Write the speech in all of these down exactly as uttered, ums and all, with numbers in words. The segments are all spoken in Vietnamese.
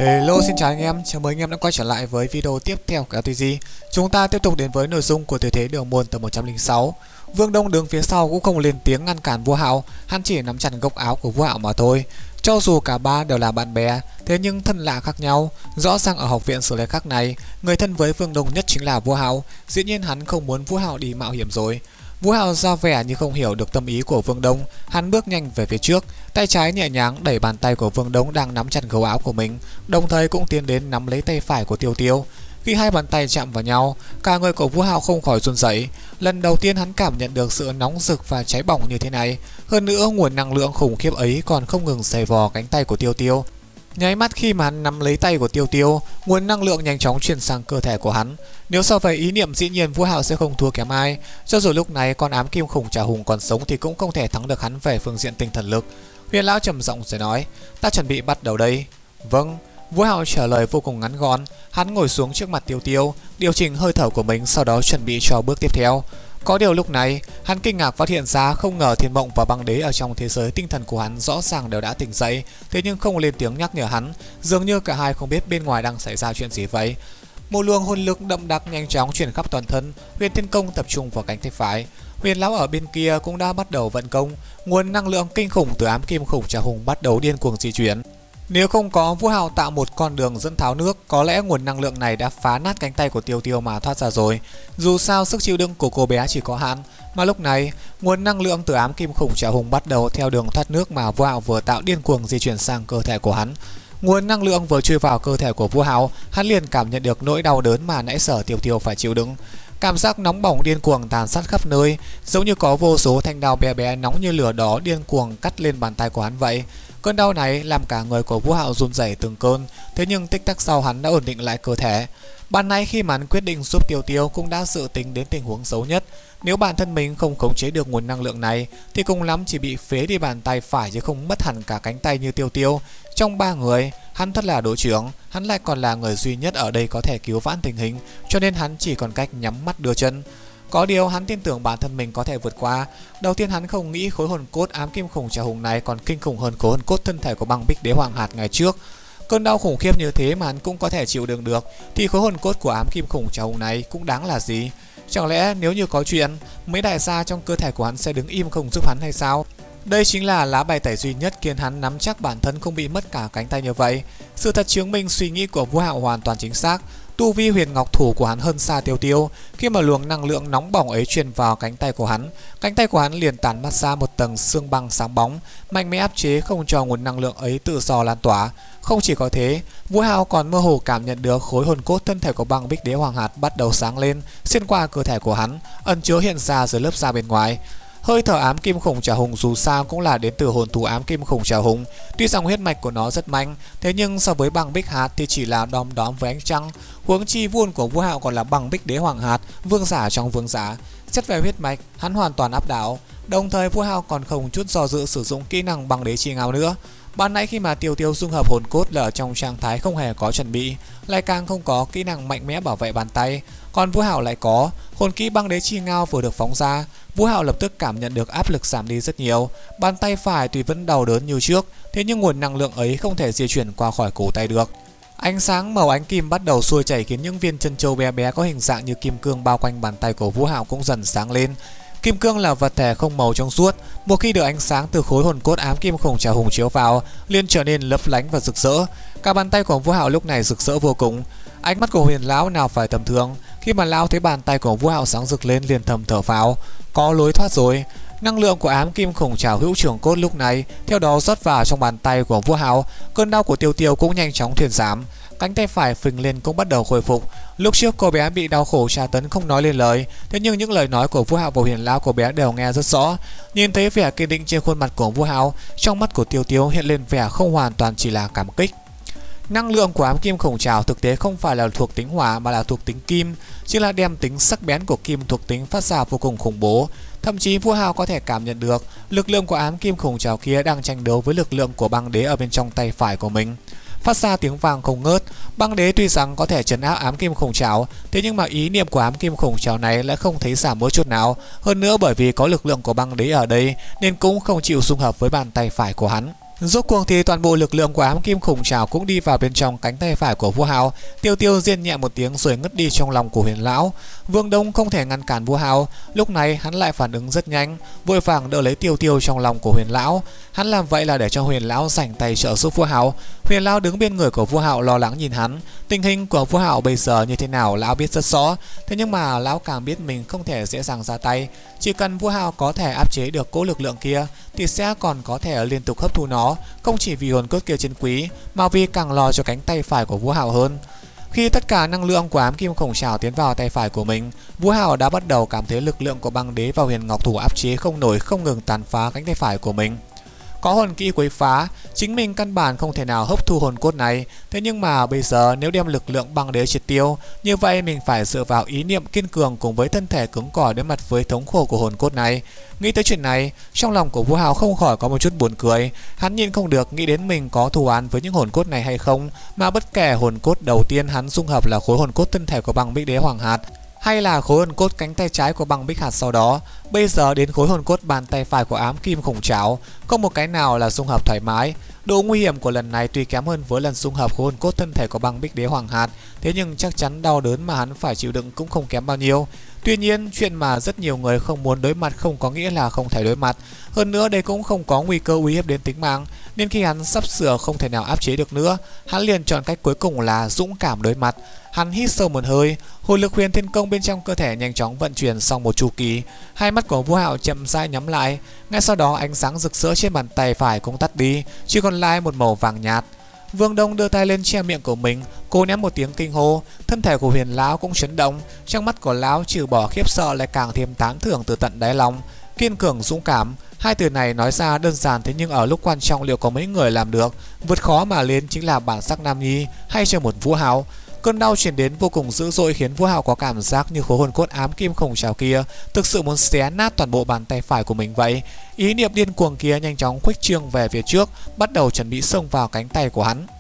Hello, xin chào anh em, chào mừng anh em đã quay trở lại với video tiếp theo của lờ tê giê. Chúng ta tiếp tục đến với nội dung của tuyệt thế đường môn tập một trăm lẻ sáu. Vương Đông đứng phía sau cũng không lên tiếng ngăn cản vua Hạo, hắn chỉ nắm chặt góc áo của vua Hạo mà thôi. Cho dù cả ba đều là bạn bè, thế nhưng thân lạ khác nhau. Rõ ràng ở học viện Sử Lai Khắc này, người thân với Vương Đông nhất chính là vua Hạo. Dĩ nhiên hắn không muốn vua Hạo đi mạo hiểm rồi. Vua Hạo ra vẻ như không hiểu được tâm ý của Vương Đông, hắn bước nhanh về phía trước, tay trái nhẹ nhàng đẩy bàn tay của Vương Đông đang nắm chặt gấu áo của mình, đồng thời cũng tiến đến nắm lấy tay phải của Tiêu Tiêu. Khi hai bàn tay chạm vào nhau, cả người của vua Hạo không khỏi run rẩy. Lần đầu tiên hắn cảm nhận được sự nóng rực và cháy bỏng như thế này, hơn nữa nguồn năng lượng khủng khiếp ấy còn không ngừng xầy vò cánh tay của Tiêu Tiêu. Nháy mắt khi mà hắn nắm lấy tay của Tiêu Tiêu, nguồn năng lượng nhanh chóng truyền sang cơ thể của hắn. Nếu so về ý niệm, dĩ nhiên vua Hạo sẽ không thua kém ai. Cho dù lúc này con ám kim khủng Trảo Hùng còn sống thì cũng không thể thắng được hắn về phương diện tinh thần lực. Huyền lão trầm giọng rồi nói: "Ta chuẩn bị bắt đầu đây." "Vâng." Vua Hạo trả lời vô cùng ngắn gọn. Hắn ngồi xuống trước mặt Tiêu Tiêu, điều chỉnh hơi thở của mình, sau đó chuẩn bị cho bước tiếp theo. Có điều lúc này, hắn kinh ngạc phát hiện ra không ngờ Thiên Mộng và Băng Đế ở trong thế giới tinh thần của hắn rõ ràng đều đã tỉnh dậy, thế nhưng không lên tiếng nhắc nhở hắn, dường như cả hai không biết bên ngoài đang xảy ra chuyện gì vậy. Một luồng hồn lực đậm đặc nhanh chóng truyền khắp toàn thân, Huyền Thiên Công tập trung vào cánh tay phải. Huyền lão ở bên kia cũng đã bắt đầu vận công, nguồn năng lượng kinh khủng từ ám kim khủng Trảo Hùng bắt đầu điên cuồng di chuyển. Nếu không có vua Hạo tạo một con đường dẫn tháo nước, có lẽ nguồn năng lượng này đã phá nát cánh tay của Tiêu Tiêu mà thoát ra rồi. Dù sao sức chịu đựng của cô bé chỉ có hạn, mà lúc này nguồn năng lượng từ ám kim khủng Trảo Hùng bắt đầu theo đường thoát nước mà vua Hạo vừa tạo điên cuồng di chuyển sang cơ thể của hắn. Nguồn năng lượng vừa chui vào cơ thể của vua Hạo, hắn liền cảm nhận được nỗi đau đớn mà nãy giờ Tiêu Tiêu phải chịu đựng. Cảm giác nóng bỏng điên cuồng tàn sát khắp nơi, giống như có vô số thanh đao bé bé nóng như lửa đó điên cuồng cắt lên bàn tay của hắn vậy. Cơn đau này làm cả người của vua Hạo run rẩy từng cơn, thế nhưng tích tắc sau hắn đã ổn định lại cơ thể. Ban nãy khi mà hắn quyết định giúp Tiêu Tiêu cũng đã dự tính đến tình huống xấu nhất. Nếu bản thân mình không khống chế được nguồn năng lượng này thì cùng lắm chỉ bị phế đi bàn tay phải chứ không mất hẳn cả cánh tay như Tiêu Tiêu. Trong ba người, hắn thật là đội trưởng, hắn lại còn là người duy nhất ở đây có thể cứu vãn tình hình, cho nên hắn chỉ còn cách nhắm mắt đưa chân. Có điều hắn tin tưởng bản thân mình có thể vượt qua. Đầu tiên hắn không nghĩ khối hồn cốt ám kim khủng Trảo Hùng này còn kinh khủng hơn khối hồn cốt thân thể của Băng Bích Đế Hoàng Hạt ngày trước. Cơn đau khủng khiếp như thế mà hắn cũng có thể chịu đựng được, thì khối hồn cốt của ám kim khủng Trảo Hùng này cũng đáng là gì? Chẳng lẽ nếu như có chuyện, mấy đại gia trong cơ thể của hắn sẽ đứng im không giúp hắn hay sao? Đây chính là lá bài tẩy duy nhất khiến hắn nắm chắc bản thân không bị mất cả cánh tay như vậy. Sự thật chứng minh suy nghĩ của vua Hạo hoàn toàn chính xác. Tu vi huyền ngọc thủ của hắn hơn xa Tiêu Tiêu. Khi mà luồng năng lượng nóng bỏng ấy truyền vào cánh tay của hắn, cánh tay của hắn liền tản mát ra một tầng xương băng sáng bóng, mạnh mẽ áp chế không cho nguồn năng lượng ấy tự do lan tỏa. Không chỉ có thế, vua Hạo còn mơ hồ cảm nhận được khối hồn cốt thân thể của Băng Bích Đế Hoàng Hạt bắt đầu sáng lên, xuyên qua cơ thể của hắn, ẩn chứa hiện ra dưới lớp da bên ngoài. Hơi thở ám kim khủng Trảo Hùng dù sao cũng là đến từ hồn thú ám kim khủng Trảo Hùng. Tuy rằng huyết mạch của nó rất mạnh, thế nhưng so với Băng Bích Hạt thì chỉ là đom đóm với ánh trăng. Huống chi vua của vua Hạo còn là Băng Bích Đế Hoàng Hạt, vương giả trong vương giả. Xét về huyết mạch, hắn hoàn toàn áp đảo. Đồng thời vua Hạo còn không chút do dự sử dụng kỹ năng Băng Đế Chi Ngao nữa. Ban nãy khi mà Tiêu Tiêu dung hợp hồn cốt là ở trong trạng thái không hề có chuẩn bị, lại càng không có kỹ năng mạnh mẽ bảo vệ bàn tay, còn vua Hạo lại có. Hồn kỹ Băng Đế Chi Ngao vừa được phóng ra, vua Hạo lập tức cảm nhận được áp lực giảm đi rất nhiều. Bàn tay phải tuy vẫn đau đớn như trước, thế nhưng nguồn năng lượng ấy không thể di chuyển qua khỏi cổ tay được. Ánh sáng màu ánh kim bắt đầu xuôi chảy khiến những viên chân châu bé bé có hình dạng như kim cương bao quanh bàn tay của vua Hạo cũng dần sáng lên. Kim cương là vật thể không màu trong suốt, một khi được ánh sáng từ khối hồn cốt ám kim khủng Trảo Hùng chiếu vào, liền trở nên lấp lánh và rực rỡ. Cả bàn tay của vua Hạo lúc này rực rỡ vô cùng. Ánh mắt của Huyền lão nào phải tầm thường, khi mà lão thấy bàn tay của vua Hạo sáng rực lên liền thầm thở phào, có lối thoát rồi. Năng lượng của ám kim khủng Trảo hữu trưởng cốt lúc này theo đó rót vào trong bàn tay của vua Hạo. Cơn đau của Tiêu Tiêu cũng nhanh chóng thuyên giảm, cánh tay phải phình lên cũng bắt đầu khôi phục. Lúc trước cô bé bị đau khổ tra tấn không nói lên lời, thế nhưng những lời nói của vua Hạo và Huyền lão cô bé đều nghe rất rõ. Nhìn thấy vẻ kiên định trên khuôn mặt của vua Hạo, trong mắt của Tiêu Tiêu hiện lên vẻ không hoàn toàn chỉ là cảm kích. Năng lượng của ám kim khủng Trảo thực tế không phải là thuộc tính hỏa mà là thuộc tính kim, chỉ là đem tính sắc bén của kim thuộc tính phát ra vô cùng khủng bố. Thậm chí vua Hạo có thể cảm nhận được lực lượng của ám kim khủng Trảo kia đang tranh đấu với lực lượng của Băng Đế ở bên trong tay phải của mình, phát ra tiếng vang không ngớt. Băng Đế tuy rằng có thể trấn áp ám kim khủng Trảo, thế nhưng mà ý niệm của ám kim khủng Trảo này lại không thấy giảm một chút nào. Hơn nữa bởi vì có lực lượng của Băng Đế ở đây nên cũng không chịu xung hợp với bàn tay phải của hắn. Rốt cuộc thì toàn bộ lực lượng của ám kim khủng trảo cũng đi vào bên trong cánh tay phải của vua Hạo. Tiêu Tiêu rên nhẹ một tiếng rồi ngất đi trong lòng của Huyền lão. Vương Đông không thể ngăn cản vua Hạo, lúc này hắn lại phản ứng rất nhanh, vội vàng đỡ lấy Tiêu Tiêu trong lòng của Huyền lão. Hắn làm vậy là để cho Huyền lão rảnh tay trợ giúp vua Hạo. Huyền lão đứng bên người của vua Hạo lo lắng nhìn hắn. Tình hình của vua Hạo bây giờ như thế nào lão biết rất rõ, thế nhưng mà lão càng biết mình không thể dễ dàng ra tay. Chỉ cần vua Hạo có thể áp chế được cỗ lực lượng kia thì sẽ còn có thể liên tục hấp thu nó, không chỉ vì hồn cốt kia chân quý mà vì càng lo cho cánh tay phải của vua Hạo hơn. Khi tất cả năng lượng của ám kim khủng trảo tiến vào tay phải của mình, vua Hạo đã bắt đầu cảm thấy lực lượng của băng đế và huyền ngọc thủ áp chế không nổi, không ngừng tàn phá cánh tay phải của mình. Có hồn kỹ quấy phá, chính mình căn bản không thể nào hấp thu hồn cốt này. Thế nhưng mà bây giờ nếu đem lực lượng băng đế triệt tiêu, như vậy mình phải dựa vào ý niệm kiên cường cùng với thân thể cứng cỏi đối mặt với thống khổ của hồn cốt này. Nghĩ tới chuyện này, trong lòng của vua Hạo không khỏi có một chút buồn cười. Hắn nhịn không được nghĩ đến mình có thù oán với những hồn cốt này hay không, mà bất kể hồn cốt đầu tiên hắn dung hợp là khối hồn cốt thân thể của băng bích đế hoàng hạt, hay là khối hồn cốt cánh tay trái của băng bích hạt sau đó, bây giờ đến khối hồn cốt bàn tay phải của ám kim khủng trảo, không một cái nào là dung hợp thoải mái. Độ nguy hiểm của lần này tuy kém hơn với lần dung hợp khối hồn cốt thân thể của băng bích đế hoàng hạt, thế nhưng chắc chắn đau đớn mà hắn phải chịu đựng cũng không kém bao nhiêu. Tuy nhiên, chuyện mà rất nhiều người không muốn đối mặt không có nghĩa là không thể đối mặt. Hơn nữa đây cũng không có nguy cơ uy hiếp đến tính mạng, nên khi hắn sắp sửa không thể nào áp chế được nữa, hắn liền chọn cách cuối cùng là dũng cảm đối mặt. Hắn hít sâu một hơi, hồn lực huyền thiên công bên trong cơ thể nhanh chóng vận chuyển xong một chu kỳ. Hai mắt của vua Hạo chậm rãi nhắm lại, ngay sau đó ánh sáng rực rỡ trên bàn tay phải cũng tắt đi, chỉ còn lại một màu vàng nhạt. Vương Đông đưa tay lên che miệng của mình, cô ném một tiếng kinh hô, thân thể của huyền lão cũng chấn động, trong mắt của lão trừ bỏ khiếp sợ lại càng thêm tán thưởng từ tận đáy lòng. Kiên cường, dũng cảm, hai từ này nói ra đơn giản, thế nhưng ở lúc quan trọng liệu có mấy người làm được? Vượt khó mà lên chính là bản sắc nam nhi hay cho một vua Hạo. Cơn đau truyền đến vô cùng dữ dội khiến vua Hạo có cảm giác như khối hồn cốt ám kim khủng trảo kia thực sự muốn xé nát toàn bộ bàn tay phải của mình vậy. Ý niệm điên cuồng kia nhanh chóng khuếch trương về phía trước, bắt đầu chuẩn bị xông vào cánh tay của hắn.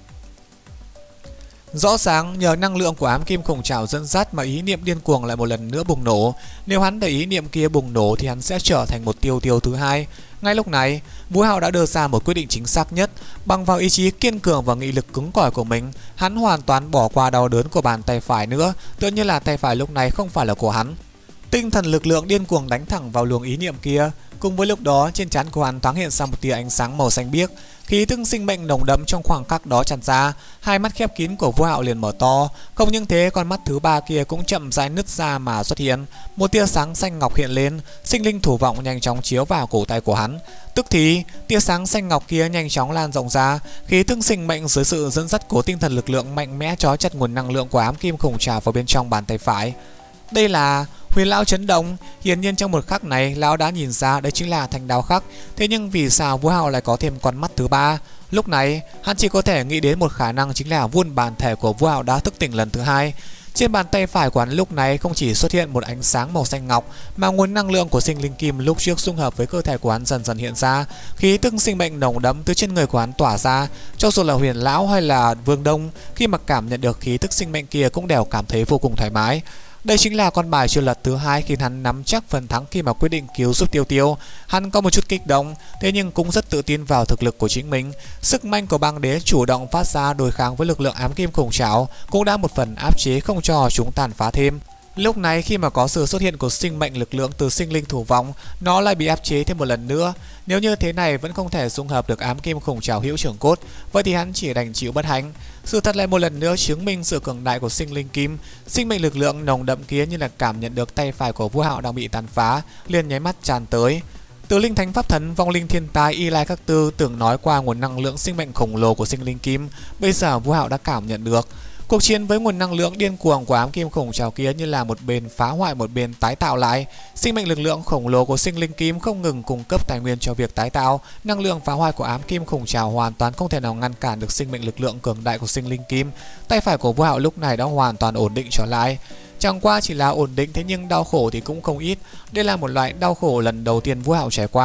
Rõ ràng nhờ năng lượng của ám kim khủng trảo dẫn dắt mà ý niệm điên cuồng lại một lần nữa bùng nổ. Nếu hắn để ý niệm kia bùng nổ thì hắn sẽ trở thành một Tiêu Tiêu thứ hai. Ngay lúc này, vua Hạo đã đưa ra một quyết định chính xác nhất. Bằng vào ý chí kiên cường và nghị lực cứng cỏi của mình, hắn hoàn toàn bỏ qua đau đớn của bàn tay phải nữa, tựa như là tay phải lúc này không phải là của hắn. Tinh thần lực lượng điên cuồng đánh thẳng vào luồng ý niệm kia. Cùng với lúc đó, trên trán của hắn thoáng hiện ra một tia ánh sáng màu xanh biếc, khí tức sinh mệnh nồng đậm trong khoảng khắc đó tràn ra. Hai mắt khép kín của vua Hạo liền mở to, không những thế con mắt thứ ba kia cũng chậm rãi nứt ra mà xuất hiện. Một tia sáng xanh ngọc hiện lên, sinh linh thủ vọng nhanh chóng chiếu vào cổ tay của hắn. Tức thì tia sáng xanh ngọc kia nhanh chóng lan rộng ra, khí tức sinh mệnh dưới sự dẫn dắt của tinh thần lực lượng mạnh mẽ trói chặt nguồn năng lượng của ám kim khủng trảo vào bên trong bàn tay phải. Đây là huyền lão chấn động, hiển nhiên trong một khắc này lão đã nhìn ra đây chính là thanh đao khắc. Thế nhưng vì sao vua Hạo lại có thêm con mắt thứ ba? Lúc này hắn chỉ có thể nghĩ đến một khả năng, chính là vuông bản thể của vua Hạo đã thức tỉnh lần thứ hai. Trên bàn tay phải của hắn lúc này không chỉ xuất hiện một ánh sáng màu xanh ngọc, mà nguồn năng lượng của sinh linh kim lúc trước dung hợp với cơ thể của hắn dần dần hiện ra, khí tức sinh mệnh nồng đậm từ trên người của hắn tỏa ra. Cho dù là huyền lão hay là Vương Đông, khi mà cảm nhận được khí tức sinh mệnh kia cũng đều cảm thấy vô cùng thoải mái. Đây chính là con bài chưa lật thứ hai khiến hắn nắm chắc phần thắng khi mà quyết định cứu giúp Tiêu Tiêu. Hắn có một chút kích động, thế nhưng cũng rất tự tin vào thực lực của chính mình. Sức mạnh của băng đế chủ động phát ra đối kháng với lực lượng ám kim khủng trảo cũng đã một phần áp chế không cho chúng tàn phá thêm. Lúc này khi mà có sự xuất hiện của sinh mệnh lực lượng từ sinh linh thủ vọng, nó lại bị áp chế thêm một lần nữa. Nếu như thế này vẫn không thể dung hợp được ám kim khủng trảo hữu trưởng cốt, vậy thì hắn chỉ đành chịu bất hạnh. Sự thật lại một lần nữa chứng minh sự cường đại của sinh linh kim. Sinh mệnh lực lượng nồng đậm kia như là cảm nhận được tay phải của vua Hạo đang bị tàn phá, liền nháy mắt tràn tới. Từ linh thánh pháp thần, vong linh thiên tai, Y Lai Các Tư từng nói qua nguồn năng lượng sinh mệnh khổng lồ của sinh linh kim, bây giờ vua Hạo đã cảm nhận được. Cuộc chiến với nguồn năng lượng điên cuồng của ám kim khủng trảo kia như là một bên phá hoại một bên tái tạo lại. Sinh mệnh lực lượng khổng lồ của sinh linh kim không ngừng cung cấp tài nguyên cho việc tái tạo. Năng lượng phá hoại của ám kim khủng trảo hoàn toàn không thể nào ngăn cản được sinh mệnh lực lượng cường đại của sinh linh kim. Tay phải của vua Hạo lúc này đã hoàn toàn ổn định trở lại. Chẳng qua chỉ là ổn định, thế nhưng đau khổ thì cũng không ít. Đây là một loại đau khổ lần đầu tiên vua Hạo trải qua.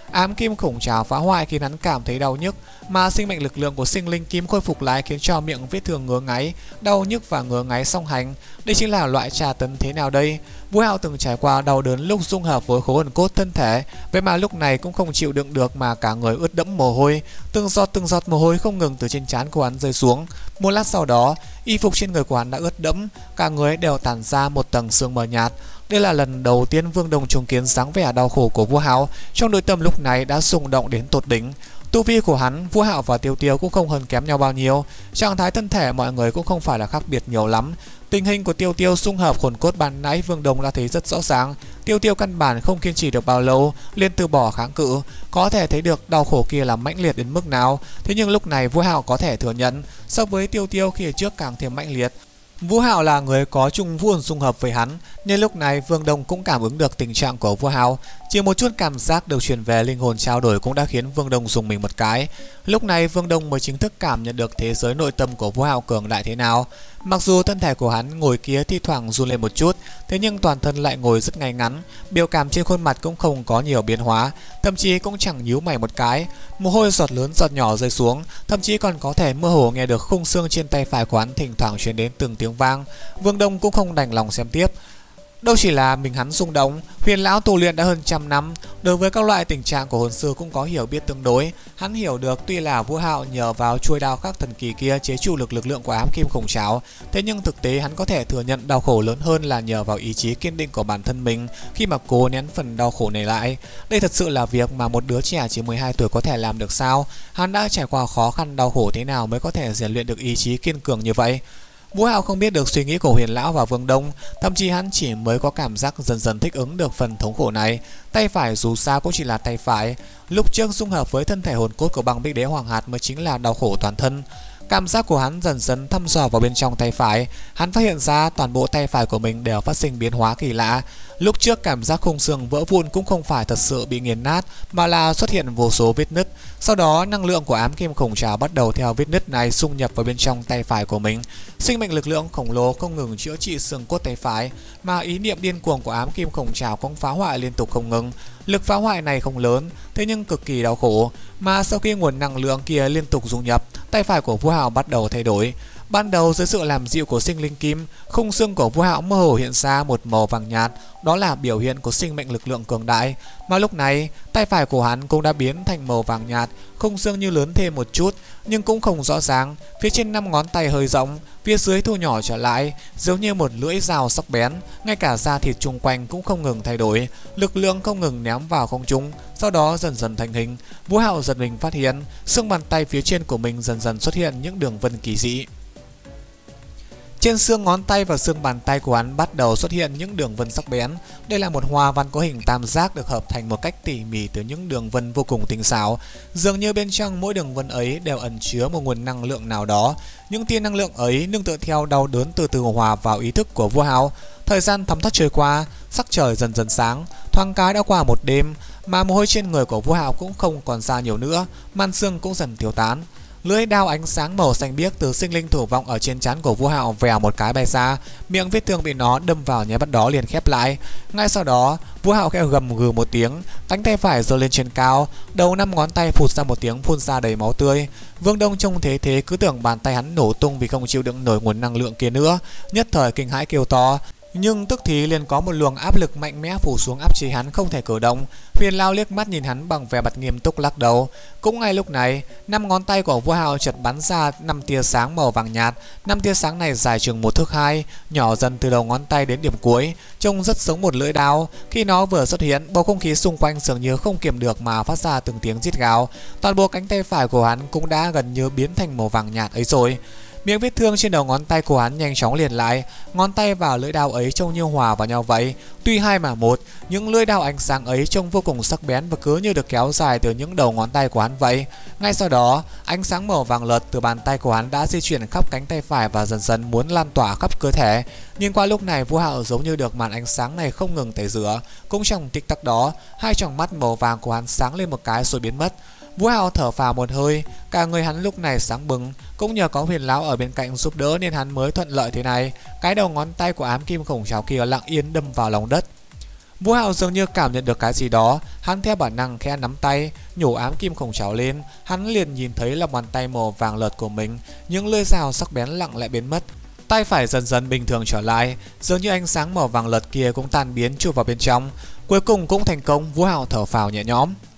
Ám kim khủng trảo phá hoại khiến hắn cảm thấy đau nhức, mà sinh mệnh lực lượng của sinh linh kim khôi phục lại khiến cho miệng vết thương ngứa ngáy, đau nhức và ngứa ngáy song hành. Đây chính là loại tra tấn thế nào đây? Vũ Hạo từng trải qua đau đớn lúc dung hợp với khối hồn cốt thân thể, vậy mà lúc này cũng không chịu đựng được mà cả người ướt đẫm mồ hôi, từng giọt từng giọt mồ hôi không ngừng từ trên trán của hắn rơi xuống. Một lát sau đó, y phục trên người của hắn đã ướt đẫm, cả người đều tản ra một tầng sương mờ nhạt. Đây là lần đầu tiên Vương Đông chứng kiến dáng vẻ đau khổ của Vũ Hạo, trong nội tâm lúc này đã rung động đến tột đỉnh. Tu vi của hắn, Vũ Hạo và Tiêu Tiêu cũng không hơn kém nhau bao nhiêu, trạng thái thân thể mọi người cũng không phải là khác biệt nhiều lắm. Tình hình của Tiêu Tiêu xung hợp hồn cốt ban nãy Vương Đông đã thấy rất rõ ràng. Tiêu Tiêu căn bản không kiên trì được bao lâu, liền từ bỏ kháng cự, có thể thấy được đau khổ kia là mãnh liệt đến mức nào. Thế nhưng lúc này Vũ Hạo có thể thừa nhận, so với Tiêu Tiêu khi trước càng thêm mãnh liệt. Vũ Hạo là người có chung vũ hồn xung hợp với hắn, nên lúc này Vương Đông cũng cảm ứng được tình trạng của Vũ Hạo. Chỉ một chút cảm giác được truyền về linh hồn trao đổi cũng đã khiến Vương Đông dùng mình một cái. Lúc này Vương Đông mới chính thức cảm nhận được thế giới nội tâm của Vũ Hạo cường đại thế nào. Mặc dù thân thể của hắn ngồi kia thi thoảng run lên một chút, thế nhưng toàn thân lại ngồi rất ngay ngắn, biểu cảm trên khuôn mặt cũng không có nhiều biến hóa, thậm chí cũng chẳng nhíu mày một cái. Mồ hôi giọt lớn giọt nhỏ rơi xuống, thậm chí còn có thể mơ hồ nghe được khung xương trên tay phải của hắn thỉnh thoảng truyền đến từng tiếng vang. Vương Đông cũng không đành lòng xem tiếp. Đâu chỉ là mình hắn rung động, Huyền lão tu luyện đã hơn trăm năm, đối với các loại tình trạng của hồn sư cũng có hiểu biết tương đối. Hắn hiểu được tuy là Vũ Hạo nhờ vào chuôi đao khắc thần kỳ kia chế trụ lực lực lượng của ám kim khủng trảo, thế nhưng thực tế hắn có thể thừa nhận đau khổ lớn hơn là nhờ vào ý chí kiên định của bản thân mình khi mà cố nén phần đau khổ này lại. Đây thật sự là việc mà một đứa trẻ chỉ mười hai tuổi có thể làm được sao? Hắn đã trải qua khó khăn đau khổ thế nào mới có thể rèn luyện được ý chí kiên cường như vậy? Vũ Hạo không biết được suy nghĩ của Huyền lão và Vương Đông, thậm chí hắn chỉ mới có cảm giác dần dần thích ứng được phần thống khổ này. Tay phải dù sao cũng chỉ là tay phải, lúc trước dung hợp với thân thể hồn cốt của Băng Bích Đế Hoàng Hạt mới chính là đau khổ toàn thân. Cảm giác của hắn dần dần thăm dò vào bên trong tay phải, hắn phát hiện ra toàn bộ tay phải của mình đều phát sinh biến hóa kỳ lạ. Lúc trước cảm giác khung xương vỡ vụn cũng không phải thật sự bị nghiền nát, mà là xuất hiện vô số vết nứt. Sau đó năng lượng của ám kim khủng trảo bắt đầu theo vết nứt này xung nhập vào bên trong tay phải của mình. Sinh mệnh lực lượng khổng lồ không ngừng chữa trị xương cốt tay phải, mà ý niệm điên cuồng của ám kim khủng trảo cũng phá hoại liên tục không ngừng. Lực phá hoại này không lớn, thế nhưng cực kỳ đau khổ, mà sau khi nguồn năng lượng kia liên tục dung nhập, tay phải của Vũ Hạo bắt đầu thay đổi. Ban đầu dưới sự làm dịu của sinh linh kim, khung xương của Vũ Hạo mơ hồ hiện ra một màu vàng nhạt, đó là biểu hiện của sinh mệnh lực lượng cường đại. Mà lúc này, tay phải của hắn cũng đã biến thành màu vàng nhạt, khung xương như lớn thêm một chút, nhưng cũng không rõ ràng. Phía trên năm ngón tay hơi rộng, phía dưới thu nhỏ trở lại, giống như một lưỡi dao sắc bén. Ngay cả da thịt chung quanh cũng không ngừng thay đổi, lực lượng không ngừng ném vào không trung, sau đó dần dần thành hình. Vũ Hạo giật mình phát hiện, xương bàn tay phía trên của mình dần dần xuất hiện những đường vân kỳ dị. Trên xương ngón tay và xương bàn tay của hắn bắt đầu xuất hiện những đường vân sắc bén. Đây là một hoa văn có hình tam giác được hợp thành một cách tỉ mỉ từ những đường vân vô cùng tinh xảo. Dường như bên trong mỗi đường vân ấy đều ẩn chứa một nguồn năng lượng nào đó. Những tia năng lượng ấy nương tựa theo đau đớn từ từ hòa vào ý thức của Vũ Hạo. Thời gian thấm thoát trôi qua, sắc trời dần dần sáng, thoáng cái đã qua một đêm, mà mồ hôi trên người của Vũ Hạo cũng không còn ra nhiều nữa, màn sương cũng dần tiêu tán. Lưỡi đao ánh sáng màu xanh biếc từ sinh linh thủ vọng ở trên trán của Vũ Hạo vèo một cái bay ra, miệng vết thương bị nó đâm vào nháy mắt đó liền khép lại. Ngay sau đó, Vũ Hạo khẽ gầm gừ một tiếng, cánh tay phải giơ lên trên cao, đầu năm ngón tay phụt ra một tiếng phun ra đầy máu tươi. Vương Đông trông thế thế cứ tưởng bàn tay hắn nổ tung vì không chịu đựng nổi nguồn năng lượng kia nữa, nhất thời kinh hãi kêu to. Nhưng tức thì liền có một luồng áp lực mạnh mẽ phủ xuống áp chế hắn không thể cử động. Huyền Lao liếc mắt nhìn hắn bằng vẻ mặt nghiêm túc lắc đầu. Cũng ngay lúc này, năm ngón tay của Vũ Hạo chợt bắn ra năm tia sáng màu vàng nhạt. Năm tia sáng này dài chừng một thước hai, nhỏ dần từ đầu ngón tay đến điểm cuối, trông rất giống một lưỡi đao. Khi nó vừa xuất hiện, bầu không khí xung quanh dường như không kiềm được mà phát ra từng tiếng rít gào. Toàn bộ cánh tay phải của hắn cũng đã gần như biến thành màu vàng nhạt ấy rồi. Miệng vết thương trên đầu ngón tay của hắn nhanh chóng liền lại, ngón tay và lưỡi đao ấy trông như hòa vào nhau vậy. Tuy hai mà một, những lưỡi đao ánh sáng ấy trông vô cùng sắc bén và cứ như được kéo dài từ những đầu ngón tay của hắn vậy. Ngay sau đó, ánh sáng màu vàng lợt từ bàn tay của hắn đã di chuyển khắp cánh tay phải và dần dần muốn lan tỏa khắp cơ thể. Nhưng qua lúc này, Vũ Hạo giống như được màn ánh sáng này không ngừng tẩy rửa. Cũng trong tích tắc đó, hai tròng mắt màu vàng của hắn sáng lên một cái rồi biến mất. Vũ Hạo thở phào một hơi, cả người hắn lúc này sáng bừng, cũng nhờ có Huyền Lão ở bên cạnh giúp đỡ nên hắn mới thuận lợi thế này. Cái đầu ngón tay của ám kim khủng trảo kia lặng yên đâm vào lòng đất. Vũ Hạo dường như cảm nhận được cái gì đó, hắn theo bản năng khẽ nắm tay, nhổ ám kim khổng cháo lên, hắn liền nhìn thấy lòng bàn tay màu vàng lợt của mình, những lưỡi dao sắc bén lặng lẽ biến mất. Tay phải dần dần bình thường trở lại, dường như ánh sáng màu vàng lợt kia cũng tan biến chui vào bên trong. Cuối cùng cũng thành công, Vũ Hạo thở phào nhẹ nhõm.